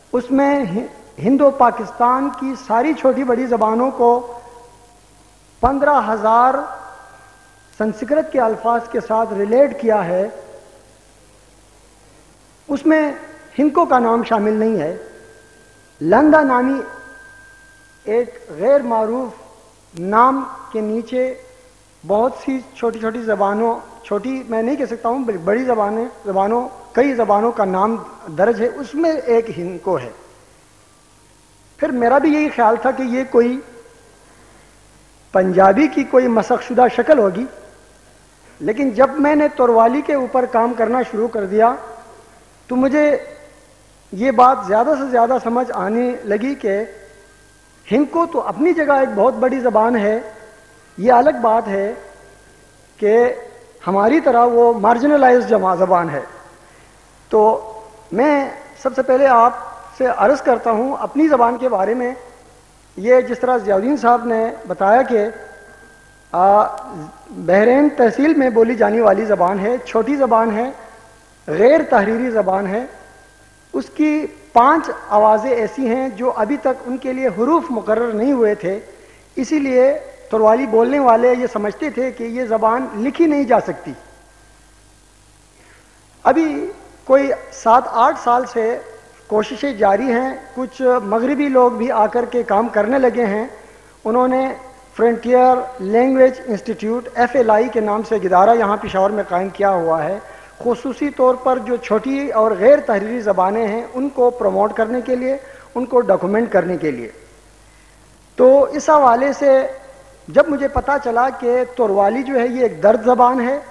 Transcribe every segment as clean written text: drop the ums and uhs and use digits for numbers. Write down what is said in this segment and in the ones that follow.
اس میں ہندو پاکستان کی ساری چھوٹی بڑی زبانوں کو 15,000 سنسکرت کے الفاظ کے ساتھ ریلیٹ کیا ہے. اس میں ہنکو کا نام شامل نہیں ہے. لندا نامی ایک غیر معروف نام کے نیچے بہت سی چھوٹی چھوٹی زبانوں، چھوٹی میں نہیں کہہ سکتا ہوں، بڑی زبانوں کئی زبانوں کا نام درج ہے. اس میں ایک ہنکو ہے. پھر میرا بھی یہی خیال تھا کہ یہ کوئی پنجابی کی کوئی مسخ شدہ شکل ہوگی، لیکن جب میں نے توروالی کے اوپر کام کرنا شروع کر دیا تو مجھے یہ بات زیادہ سے زیادہ سمجھ آنے لگی کہ ہنکو تو اپنی جگہ ایک بہت بڑی زبان ہے. یہ الگ بات ہے کہ ہماری طرح وہ مارجنلائز زبان ہے. تو میں سب سے پہلے آپ سے عرض کرتا ہوں اپنی زبان کے بارے میں. یہ جس طرح ضیاء الدین صاحب نے بتایا کہ بحرین تحصیل میں بولی جانے والی زبان ہے، چھوٹی زبان ہے، غیر تحریری زبان ہے. اس کی 5 آوازیں ایسی ہیں جو ابھی تک ان کے لیے حروف مقرر نہیں ہوئے تھے، اسی لیے توروالی بولنے والے یہ سمجھتے تھے کہ یہ زبان لکھی نہیں جا سکتی. ابھی کوئی 7-8 سال سے کوششیں جاری ہیں. کچھ مغربی لوگ بھی آ کر کے کام کرنے لگے ہیں. انہوں نے فرنٹیئر لینگویج انسٹیٹیوٹ FLI کے نام سے ادارہ یہاں پشاور میں قائم کیا ہوا ہے، خصوصی طور پر جو چھوٹی اور غیر تحریری زبانیں ہیں ان کو پروموٹ کرنے کے لیے، ان کو ڈاکومنٹ کرنے کے لیے. تو اس حوالے سے جب مجھے پتہ چلا کہ توروالی جو ہے یہ ایک درد زبان ہے،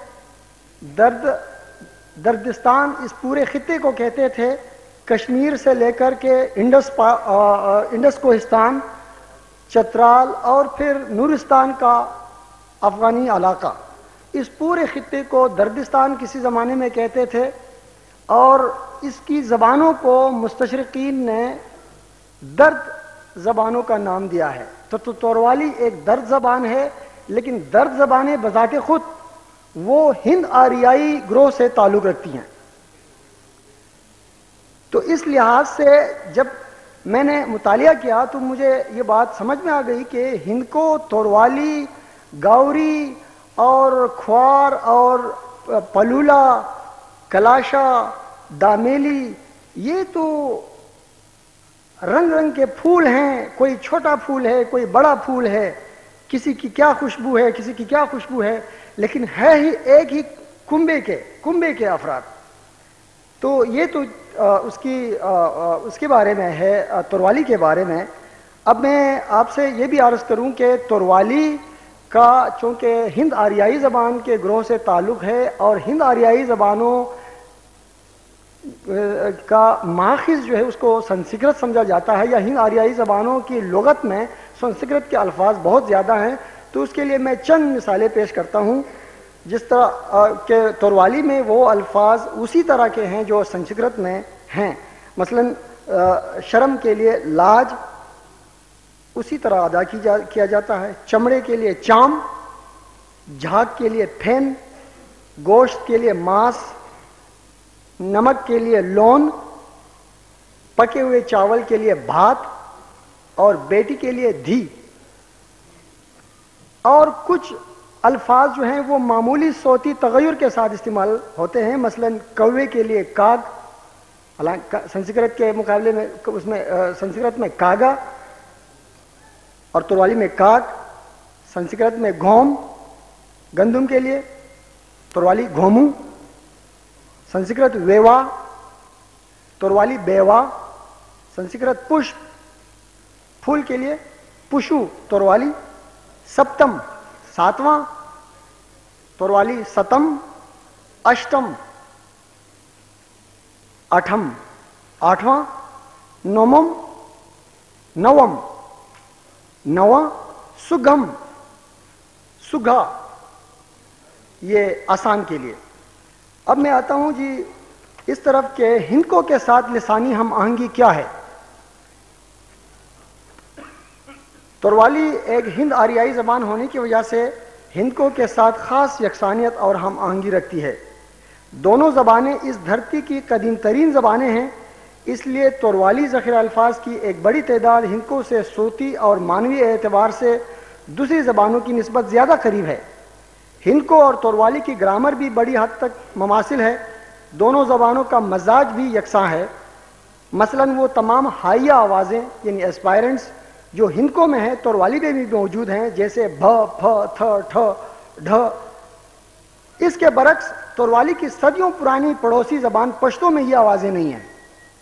دردستان اس پورے خطے کو کہتے تھے، کشمیر سے لے کر کے انڈس کوہستان، چترال اور پھر نورستان کا افغانی علاقہ، اس پورے خطے کو دردستان کسی زمانے میں کہتے تھے. اور اس کی زبانوں کو مستشرقین نے درد زبانوں کا نام دیا ہے. تو توروالی ایک درد زبان ہے، لیکن درد زبانیں بذات خود وہ ہند آریائی گروہ سے تعلق رکھتی ہیں. تو اس لحاظ سے جب میں نے مطالعہ کیا تو مجھے یہ بات سمجھ میں آ گئی کہ ہندکو، توروالی، گاوری اور کھوار اور پلولا، کلاشا، دامیلی، یہ تو رنگ رنگ کے پھول ہیں. کوئی چھوٹا پھول ہے، کوئی بڑا پھول ہے، کسی کی کیا خوشبو ہے، کسی کی کیا خوشبو ہے، لیکن ہے ہی ایک ہی کنبے کے افراد. تو یہ تو اس کے بارے میں ہے، توروالی کے بارے میں. اب میں آپ سے یہ بھی عرض کروں کہ توروالی کا چونکہ ہند آریائی زبان کے گروہ سے تعلق ہے اور ہند آریائی زبانوں کا ماخذ جو ہے اس کو سنسکرت سمجھا جاتا ہے، یا ہند آریائی زبانوں کی لغت میں سنسکرت کے الفاظ بہت زیادہ ہیں. تو اس کے لیے میں چند مثالیں پیش کرتا ہوں. جس طرح کہ توروالی میں وہ الفاظ اسی طرح کے ہیں جو سنسکرت میں ہیں. مثلا شرم کے لیے لاج اسی طرح ادا کیا جاتا ہے. چمڑے کے لیے چام، جھاگ کے لیے پھین، گوشت کے لیے ماس، نمک کے لیے لون، پکے ہوئے چاول کے لیے بھات اور بیٹی کے لیے دھی. اور کچھ الفاظ جو ہیں وہ معمولی صوتی تغیر کے ساتھ استعمال ہوتے ہیں. مثلا کوے کے لیے کاگ، سنسکرت کے مقابلے میں اس میں سنسکرت میں کاگا اور توروالی میں کاگ. سنسکرت میں گھوم گندم کے لیے، توروالی گھومو. سنسکرت ویوا، توروالی بیوا. سنسکرت پشپ پھول کے لیے پشو، توروالی. سپتم 7واں، توروالی ستم. اشتم 8واں. نومم 9واں. سگم سگھا، یہ آسان کے لیے. اب میں آتا ہوں جی اس طرف کہ ہندکو کے ساتھ لسانی ہم آہنگی کیا ہے. توروالی ایک ہند آریائی زبان ہونے کی وجہ سے ہندکو کے ساتھ خاص یکسانیت اور ہم آہنگی رکھتی ہے. دونوں زبانیں اس دھرتی کی قدیم ترین زبانیں ہیں، اس لیے توروالی ذخیرہ الفاظ کی ایک بڑی تعداد ہندکو سے صوتی اور معنوی اعتبار سے دوسری زبانوں کی نسبت زیادہ قریب ہے۔ ہندکو اور توروالی کی گرامر بھی بڑی حد تک مماثل ہے، دونوں زبانوں کا مزاج بھی یکساں ہے۔ مثلاً وہ تمام ہائیہ آوازیں یعنی اسپائرنٹس جو ہندکو میں ہیں توروالی میں بھی موجود ہیں، جیسے بھ، پھ، تھ، ٹھ، ڈھ۔ اس کے برعکس توروالی کی صدیوں پرانی پڑوسی زبان پشتو میں یہ آوازیں نہیں ہیں۔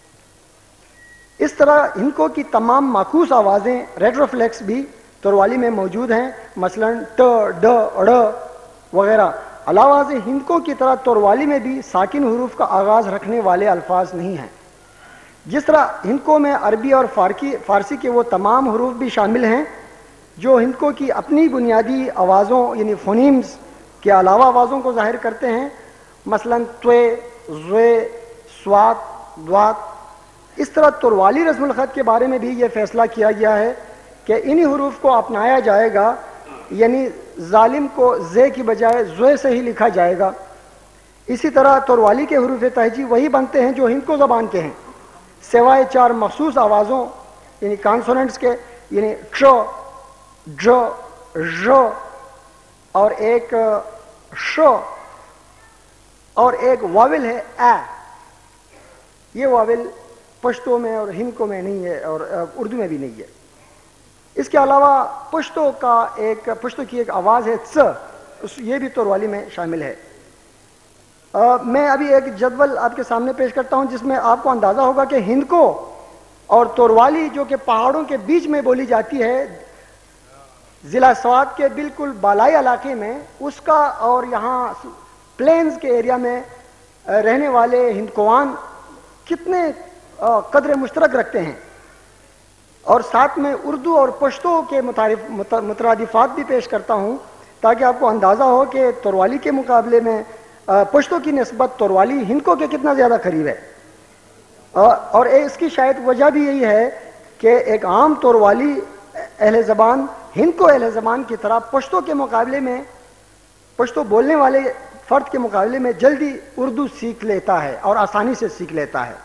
اس طرح ہندکو کی تمام معکوس آوازیں ریٹروفلیکس بھی توروالی میں موجود ہیں، مثلاً ٹ، ڈ، ڑ وغیرہ۔ علاوہ سے ہندکو کی طرح توروالی میں بھی ساکن حروف کا آغاز رکھنے والے الفاظ نہیں ہیں۔ جس طرح ہندکو میں عربی اور فارسی کے وہ تمام حروف بھی شامل ہیں جو ہندکو کی اپنی بنیادی آوازوں یعنی فونیمز کے علاوہ آوازوں کو ظاہر کرتے ہیں، مثلاً توے، زوے، سوات، دوات۔ اس طرح توروالی رسم الخط کے بارے میں بھی یہ فیصلہ کیا گیا ہے کہ انہی حروف کو اپنایا جائے گا، یعنی ظالم کو زے کی بجائے زوے سے ہی لکھا جائے گا۔ اسی طرح توروالی کے حروف تہجی وہی بنتے ہیں جو ہندکو زبان کے ہیں، سوائے 4 مخصوص آوازوں یعنی کانسوننٹس کے، یعنی ٹر، ڈر، ژ اور ایک ش اور ایک واول ہے اے۔ یہ واول پشتو میں اور ہندکو میں نہیں ہے اور اردو میں بھی نہیں ہے۔ اس کے علاوہ پشتو کی ایک آواز ہے څ، یہ بھی توروالی میں شامل ہے۔ میں ابھی ایک جدول آپ کے سامنے پیش کرتا ہوں جس میں آپ کو اندازہ ہوگا کہ ہندکو اور توروالی جو کہ پہاڑوں کے بیچ میں بولی جاتی ہے، ضلع سوات کے بالکل بالائی علاقے میں، اس کا اور یہاں پلینز کے ایریا میں رہنے والے ہندکوان کتنے قدر مشترک رکھتے ہیں۔ اور ساتھ میں اردو اور پشتو کے مترادفات بھی پیش کرتا ہوں تاکہ آپ کو اندازہ ہو کہ توروالی کے مقابلے میں پشتو کی نسبت توروالی ہندکو کے کتنا زیادہ قریب ہے۔ اور اس کی شاید وجہ بھی یہی ہے کہ ایک عام توروالی اہل زبان ہندکو اہل زبان کی طرح پشتو کے مقابلے میں، پشتو بولنے والے فرد کے مقابلے میں جلدی اردو سیکھ لیتا ہے اور آسانی سے سیکھ لیتا ہے۔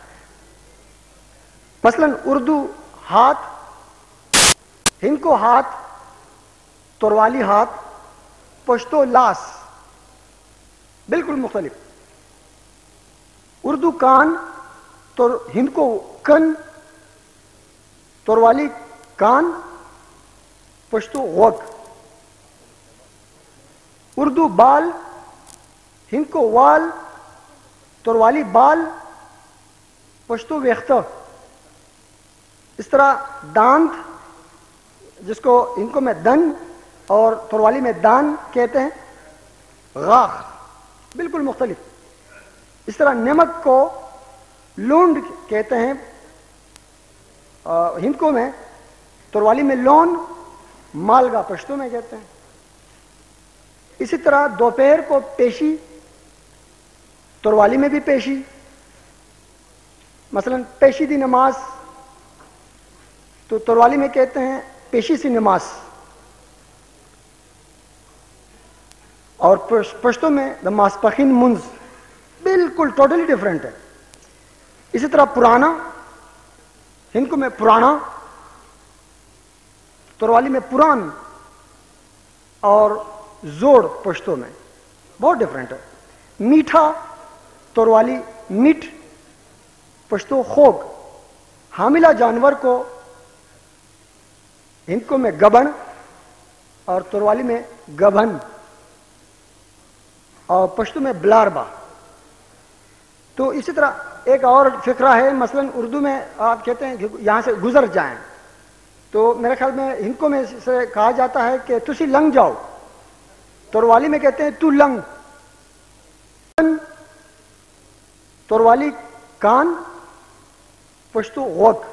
مثلا اردو ہاتھ، ہندکو ہاتھ، توروالی ہاتھ، پشتو لاس، بالکل مختلف۔ اردو کان، ہندکو کن، توروالی کان، پشتو غوگ۔ اردو بال، ہندکو وال، توروالی بال، پشتو ویختہ۔ اس طرح دانت، جس کو ہندکو میں دن اور توروالی میں دان کہتے ہیں، غاخ، بالکل مختلف۔ اس طرح نمک کو لونڈ کہتے ہیں ہندکو میں، توروالی میں لون، مالگا پشتو میں کہتے ہیں۔ اسی طرح دوپہر کو پیشی، توروالی میں بھی پیشی، مثلا پیشی دی نماز تو توروالی میں کہتے ہیں پیشی سی نماز، اور پشتو میں دا ماسپخین منز، بالکل ٹوٹلی ڈفرینٹ ہے۔ اسی طرح پرانا، ہندکو میں پرانا، توروالی میں پران، اور زوڑ پشتو میں بہت ڈفرینٹ ہے۔ میٹھا، توروالی میٹ، پشتو خوگ۔ حاملہ جانور کو ہندکو میں گبن اور توروالی میں گبھن، اور پشتو میں بلاربا۔ تو اسی طرح ایک اور فقرہ ہے، مثلا اردو میں آپ کہتے ہیں کہ یہاں سے گزر جائیں، تو میرے خیال میں ہندکو میں سے کہا جاتا ہے کہ تسی لنگ جاؤ، توروالی میں کہتے ہیں تو لنگ۔ توروالی کان، پشتو غوگ۔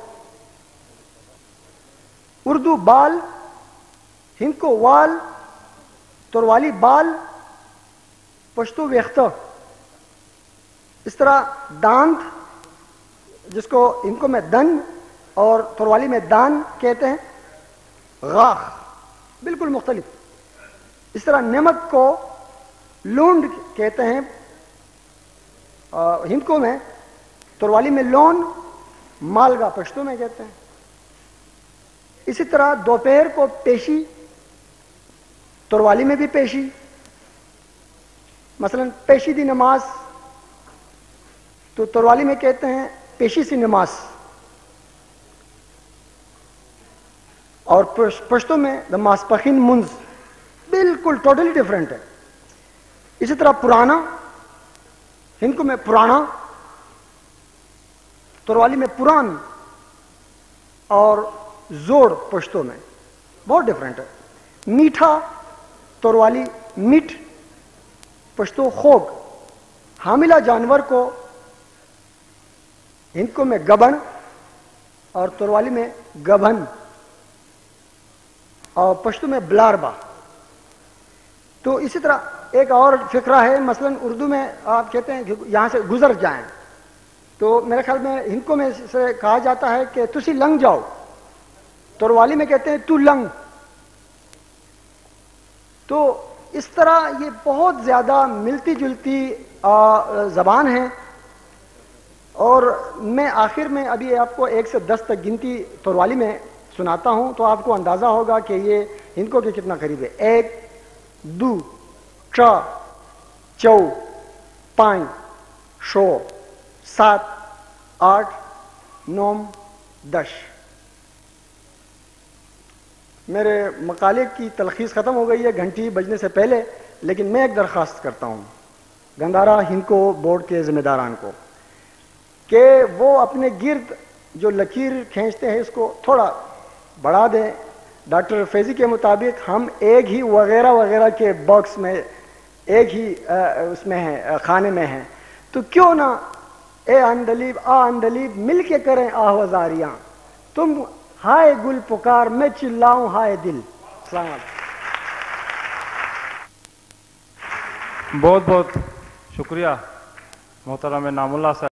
اردو بال، ہندکو وال، توروالی بال، پشتو ویختہ۔ اس طرح دانت، جس کو ہندکو میں دن اور توروالی میں دان کہتے ہیں، غاخ، بالکل مختلف۔ اس طرح نمک کو لونڈ کہتے ہیں ہندکو میں، توروالی میں لون، مالگا پشتو میں کہتے ہیں. اسی طرح دوپہر کو پیشی، تروالی میں بھی پیشی، مثلا پیشی دی نماز تو تروالی میں کہتے ہیں پیشی سی نماز، اور پشتو میں دا ماسپخین منز، بالکل ٹوٹلی ڈفرینٹ ہے. اسی طرح پرانا، ہندکو میں پرانا، تروالی میں پران، اور زوڑ پشتو میں بہت ڈفرینٹ ہے. میٹھا تروالی میٹ، پشتو خوگ. حاملہ جانور کو ہندکو میں گبن اور تروالی میں گبھن، اور پشتو میں بلاربا. تو اسی طرح ایک اور فقرہ ہے، مثلا اردو میں آپ کہتے ہیں کہ یہاں سے گزر جائیں، تو میرے خیال میں ہندکو میں سے کہا جاتا ہے کہ تسی لنگ جاؤ، تروالی میں کہتے ہیں تو لنگ. تو اس طرح یہ بہت زیادہ ملتی جلتی زبان ہے. اور میں آخر میں ابھی آپ کو 1 سے 10 تک گنتی تروالی میں سناتا ہوں تو آپ کو اندازہ ہوگا کہ یہ ہندکو کے کتنا قریب ہے. 1 2 3 4 5 6 7 8 9 10. میرے مقالے کی تلخیص ختم ہو گئی ہے گھنٹی بجنے سے پہلے، لیکن میں ایک درخواست کرتا ہوں گندھارا ہندکو بورڈ کے ذمہ داران کو کہ وہ اپنے گرد جو لکیر کھینچتے ہیں اس کو تھوڑا بڑھا دیں. ڈاکٹر فیضی کے مطابق ہم ایک ہی وغیرہ وغیرہ کے باکس میں، ایک ہی اس میں ہیں، خانے میں ہیں، تو کیوں نہ اے اندلیب آ اندلیب مل کے کریں آہوازاریاں، تم ہائے گل پکار میں چلاؤں ہائے دل. السلام علیکم. بہت بہت شکریہ محترم انعام اللہ صاحب.